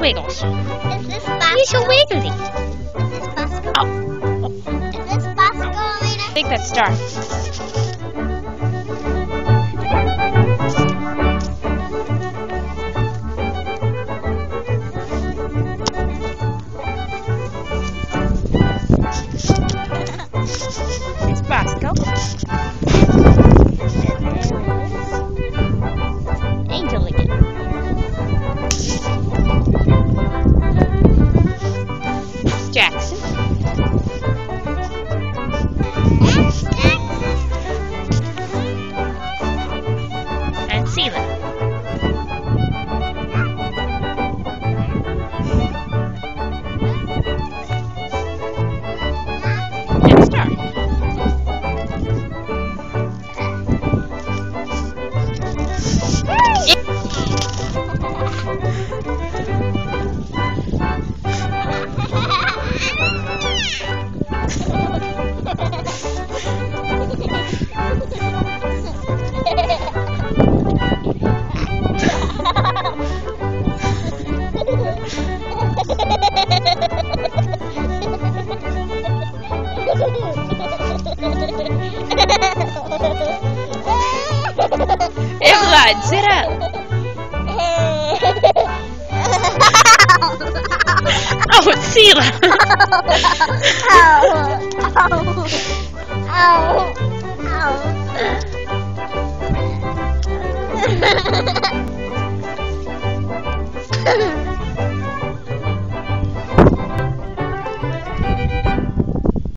wiggles. Is this possible? He's so wiggly. Is this possible? Oh, Is this possible, Alina? I think that's Star. It's Bosco. And there is Angel again. It's Jackson. And Seela. And Star. Evelyn, sit up. Oh, it's Seela. Ow. Ow. Ow.